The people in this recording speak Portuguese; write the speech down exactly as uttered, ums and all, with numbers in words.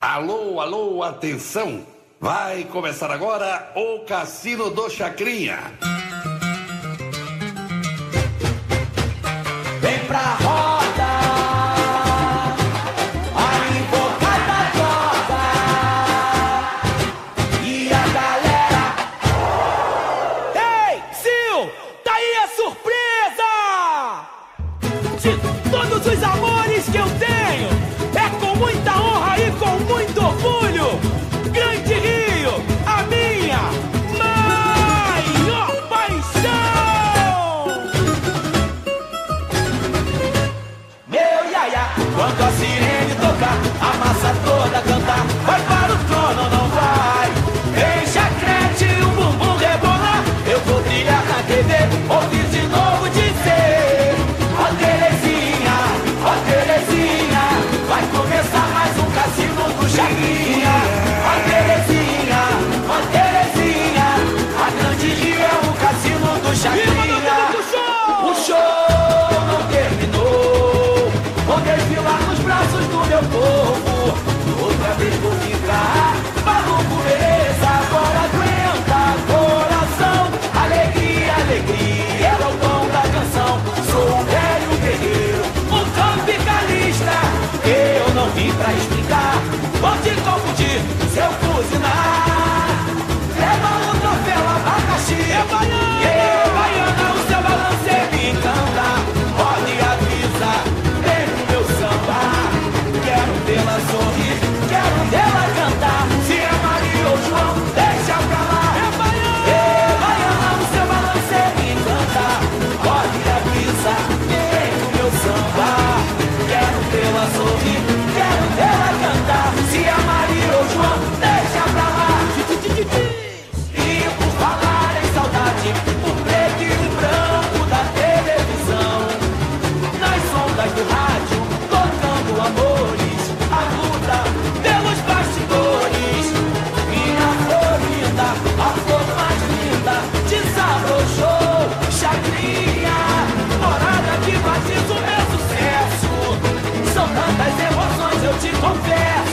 Alô, alô, atenção! Vai começar agora o Cassino do Chacrinha. Vem pra roda, a invocada toca, e a galera... Ei, Sil, tá aí a surpresa! De todos os amores que eu tenho, é com muita honra e com muito orgulho, Grande Rio, a minha maior paixão! Meu iaia, quando a sirene tocar, a massa toda cantar, vai para o trono, não vai? Em chacrete, o bumbum rebolar, eu vou brilhar na T V, ouvir de novo dizer: ó Terezinha, ó Terezinha, vai começar mais um cassino do Chacrinha. Ó Terezinha, ó Terezinha, a Grande Rio é o cassino do Chacrinha. O show não terminou, vou desfilar nos braços do meu povo. Outra vez vou ficar maluco, beleza, agora aguenta coração. Alegria, alegria, é o tom da canção. Sou um velho guerreiro, um tropicalista. Eu não vim pra explicar, vou te confundir se eu cozinhar. Leva o troféu abacaxi, é baiana, é baiana, o seu balanço é me encanta. Pode avisar, vem pro meu samba. Quero vê-la sorrir, quero vê-la cantar. Se é Maria ou João, deixa pra lá. É baiana, é baiana, o seu balanço é me encanta. Pode avisar, vem pro meu samba. Quero vê-la sorrir, quero vê-la cantar. Se é Maria ou João, deixa pra lá. E por falar em saudade, o preto e o branco da televisão, nas ondas do rádio, tocando amores, a luta pelos bastidores. Minha flor linda, a flor mais linda, desabrochou, Chacrinha, morada que batiza o meu sucesso. São tantas emoções, eu te confesso.